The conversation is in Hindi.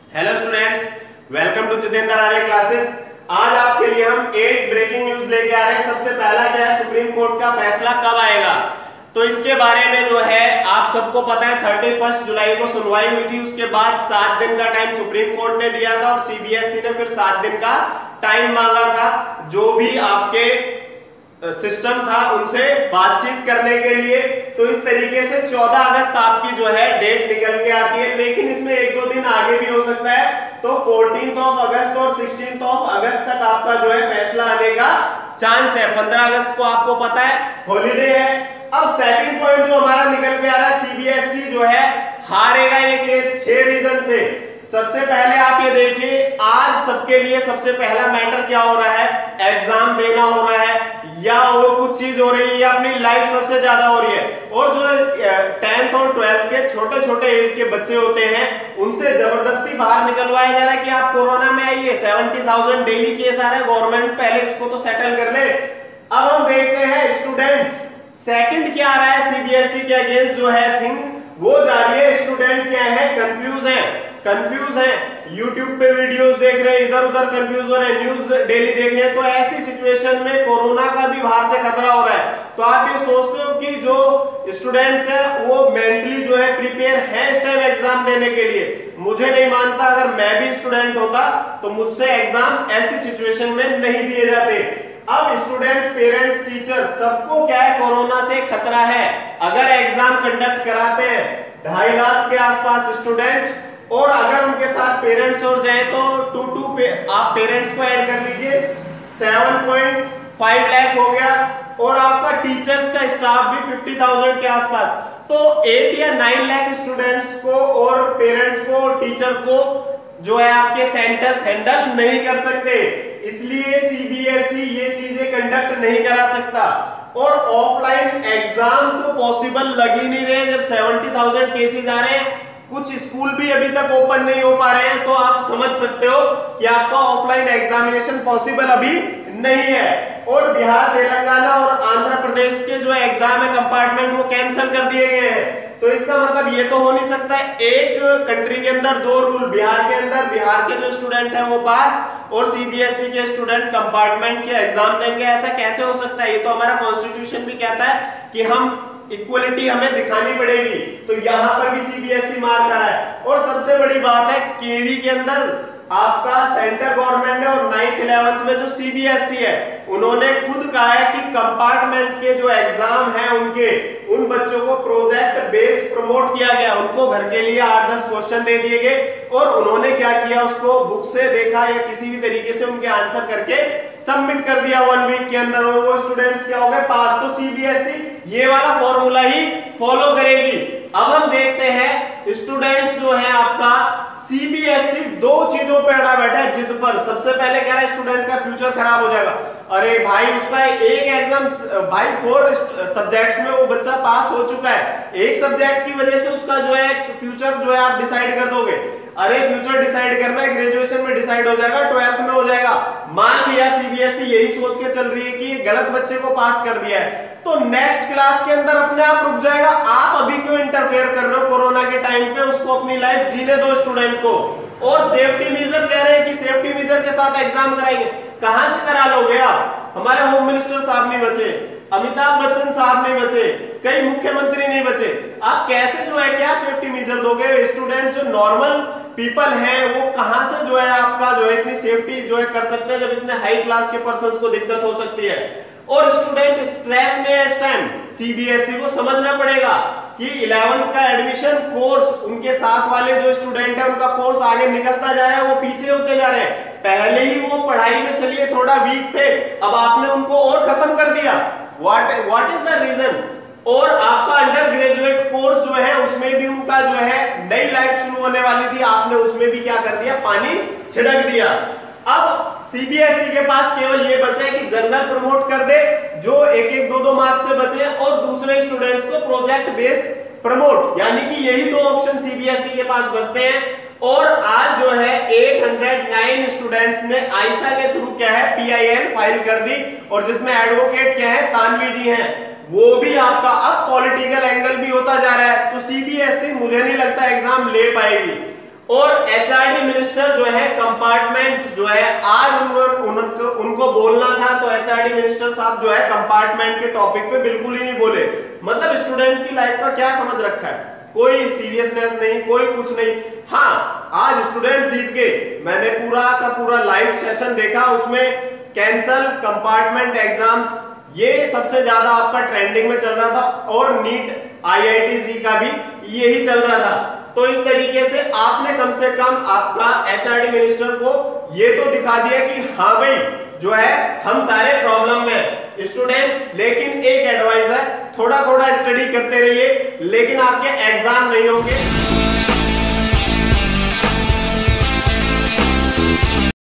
Hello students, welcome to Jitendra Arya classes. आज आपके लिए हम 8 ब्रेकिंग न्यूज लेके आ रहे हैं। सबसे पहला क्या है, सुप्रीम कोर्ट का फैसला कब आएगा, तो इसके बारे में जो है आप सबको पता है 31 जुलाई को सुनवाई हुई थी। उसके बाद 7 दिन का टाइम सुप्रीम कोर्ट ने दिया था और सीबीएसई ने फिर 7 दिन का टाइम मांगा था जो भी आपके सिस्टम था उनसे बातचीत करने के लिए। तो इस तरीके से 14 अगस्त आपकी जो है डेट निकल के आती है, लेकिन इसमें 1-2 दिन आगे भी हो सकता है। तो 14 अगस्त और 16 अगस्त तक आपका जो है फैसला आने का चांस है। 15 अगस्त को आपको पता है हॉलीडे है। अब सेकंड पॉइंट जो हमारा निकल के आ रहा है, सीबीएसई जो है हारेगा ये केस 6 रीजन से। सबसे पहले आप ये देखिए, आज सबके लिए सबसे पहला मैटर क्या हो रहा है, एग्जाम देना हो रहा है या और कुछ चीज हो रही है या अपनी लाइफ सबसे ज्यादा हो रही है। और जो 10th और 12th के छोटे छोटे एज के बच्चे होते हैं उनसे जबरदस्ती बाहर निकलवाया जा रहा है कि आप कोरोना में आइए। 70,000 डेली केस आ रहे हैं, गवर्नमेंट पहले इसको तो सेटल कर ले। अब हम देखते हैं स्टूडेंट सेकंड क्या आ रहा है सीबीएसई के अगेंस्ट जो है थिंग वो जा रही है। स्टूडेंट क्या है, कंफ्यूज है, यूट्यूब पे वीडियोस देख रहे हैं, इधर उधर कंफ्यूज हो रहे हैं, न्यूज डेली देख रहे हैं। तो ऐसी सिचुएशन में कोरोना का भी बाहर से खतरा हो रहा है। तो आप ये सोचते हो कि जो स्टूडेंट्स हैं वो मेंटली जो है प्रिपेयर है इस टाइम एग्जाम देने के लिए? मुझे नहीं मानता। अगर मैं भी स्टूडेंट होता तो मुझसे एग्जाम ऐसी सिचुएशन में नहीं दिए जाते। अब स्टूडेंट्स, पेरेंट्स, टीचर सबको क्या है, कोरोना से खतरा है। अगर एग्जाम कंडक्ट कराते हैं 2.5 लाख के आसपास स्टूडेंट, और अगर उनके साथ पेरेंट्स और जाए तो आप पेरेंट्स को ऐड कर लीजिए, 7.5 लाख हो गया। और आपका टीचर्स का स्टाफ भी 50,000 के आसपास। तो 8 या 9 लाख स्टूडेंट्स को और पेरेंट्स को, टीचर को जो है आपके सेंटर्स हैंडल नहीं कर सकते। इसलिए सीबीएसई ये चीजें कंडक्ट नहीं करा सकता। और ऑफलाइन एग्जाम तो पॉसिबल लग ही नहीं रहे जब 70,000 केसेस आ रहे हैं। कुछ स्कूल भी अभी तक ओपन नहीं हो पा रहे हैं। तो आप समझ सकते हो कि आपका ऑफलाइन एग्जामिनेशन पॉसिबल अभी नहीं है। और बिहार, तेलंगाना और आंध्र प्रदेश के जो एग्जाम है कंपार्टमेंट वो कैंसिल कर दिए गए हैं। तो इसका मतलब ये तो हो नहीं सकता है एक कंट्री के अंदर 2 रूल। बिहार के अंदर बिहार के जो स्टूडेंट है वो पास और सीबीएसई के स्टूडेंट कंपार्टमेंट के एग्जाम देंगे। ऐसा कैसे हो सकता है? ये तो हमारा कॉन्स्टिट्यूशन भी कहता है कि हम इक्वलिटी हमें दिखानी पड़ेगी। तो यहां पर भी सीबीएसई मार कर रहा है। और सबसे बड़ी बात है, केवी के अंदर आपका सेंटर गवर्नमेंट है और 9th 11th में जो सीबीएसई है उन्होंने खुद कहा है कि कंपार्टमेंट के जो एग्जाम है उनके उन बच्चों को प्रोजेक्ट बेस्ड प्रमोट किया गया। उनको घर के लिए 8-10 क्वेश्चन दे दिए गए और उन्होंने क्या किया, उसको बुक से देखा या किसी भी तरीके से उनके आंसर करके सबमिट कर दिया 1 वीक के अंदर, और वो स्टूडेंट्स क्या हो गए, पास। तो सीबीएसई ये वाला फॉर्मूला ही फॉलो करेगी। अब हम देखते हैं स्टूडेंट्स जो है आपका सीबीएसई 2 चीजों पे अड़ा बैठा है, जिद पर। सबसे पहले कह रहा है स्टूडेंट का फ्यूचर खराब हो जाएगा। अरे भाई, उसका एक एग्जाम भाई 4 सब्जेक्ट्स में वो बच्चा पास हो चुका है। एक सब्जेक्ट की वजह से उसका जो है फ्यूचर जो है आप डिसाइड कर दोगे। अरे फ्यूचर डिसाइड करना है, ग्रेजुएशन में डिसाइड हो जाएगा, 12th में हो जाएगा। मान लिया सीबीएसई यही सोच के चल रही है कि गलत बच्चे को पास कर दिया है तो नेक्स्ट क्लास के अंदर अपने आप रुक जाएगा। आप अभी क्यों इंटरफेयर कर रहे हो कोरोना के टाइम पे? उसको अपनी लाइफ जीने दो स्टूडेंट को। और सेफ्टी मेजर कह रहे हैं कि सेफ्टी मेजर के साथ एग्जाम कराएंगे। कहां से करा लोगे आप? हमारे होम मिनिस्टर साहब नहीं बचे, अमिताभ बच्चन साहब नहीं बचे, कई मुख्यमंत्री नहीं बचे। आप कैसे जो है क्या सेफ्टी मेजर दोगे? स्टूडेंट्स जो नॉर्मल पीपल हैं वो कहां से जो है आपका जो है इतनी सेफ्टी जो है कर सकते हैं जब इतने हाई क्लास के पर्संस को दिक्कत हो सकती है। और स्टूडेंट स्ट्रेस में है इस टाइम। सीबीएसई को समझना पड़ेगा कि 11th का एडमिशन कोर्स, उनके साथ वाले जो स्टूडेंट है उनका कोर्स आगे निकलता जा रहा है, वो पीछे होते जा रहे हैं। पहले ही वो पढ़ाई में चलिए थोड़ा वीक थे, अब आपने उनको और खत्म कर दिया। What is the reason? और आपका अंडर ग्रेजुएट कोर्स जो है उसमें भी उनका जो है नई लाइफ शुरू होने वाली थी, आपने उसमें भी क्या कर दिया, पानी छिड़क दिया। अब सीबीएसई के पास केवल ये बचा है कि जनरल प्रमोट कर दे जो 1-1, 2-2 मार्क्स से बचे, और दूसरे स्टूडेंट्स को प्रोजेक्ट बेस प्रमोट, यानी कि यही 2 ऑप्शन सीबीएसई के पास बचते हैं। और आज जो है 809 स्टूडेंट्स ने आईसा के थ्रू क्या है PIL फाइल कर दी, और जिसमें एडवोकेट क्या है, तानवी जी हैं। वो भी आपका अब पॉलिटिकल एंगल भी होता जा रहा है। तो सीबीएसई मुझे नहीं लगता एग्जाम ले पाएगी। और एचआरडी मिनिस्टर जो है कंपार्टमेंट जो है आज उनको बोलना था, तो एचआरडी मिनिस्टर साहब जो है कंपार्टमेंट के टॉपिक पे बिल्कुल ही नहीं बोले। मतलब स्टूडेंट की लाइफ का क्या समझ रखा है, कोई सीरियसनेस नहीं, कोई कुछ नहीं। हाँ, आज स्टूडेंट जीत गए। मैंने पूरा का पूरा लाइव सेशन देखा, उसमें कैंसल कंपार्टमेंट एग्जाम्स ये सबसे ज्यादा आपका ट्रेंडिंग में चल रहा था, और नीट आईआईटी का भी यही चल रहा था। तो इस तरीके से आपने कम से कम आपका एचआरडी मिनिस्टर को ये तो दिखा दिया कि हाँ भाई जो है हम सारे प्रॉब्लम में स्टूडेंट। लेकिन एक एडवाइस है, थोड़ा थोड़ा स्टडी करते रहिए, लेकिन आपके एग्जाम नहीं होंगे।